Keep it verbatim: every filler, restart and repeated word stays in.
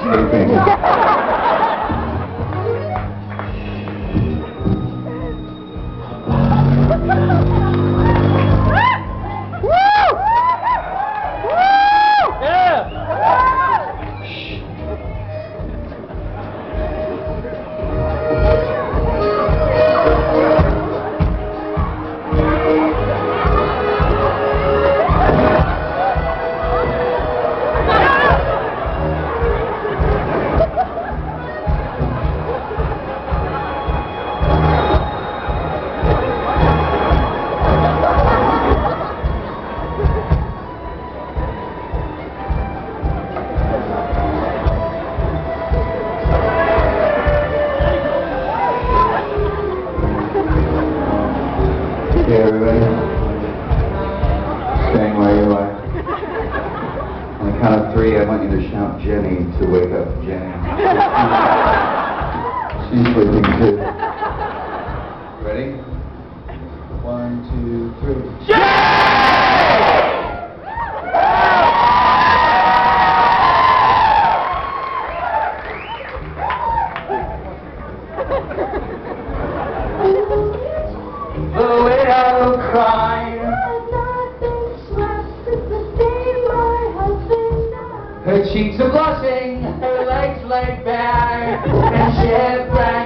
taping. Okay, everybody, staying where you are. On the count of three, I want you to shout Jenny to wake up Jenny. She's sleeping too. Ready? One, two, three. Jenny! The widow cried. Her cheeks are blushing, her legs laid bare, and she had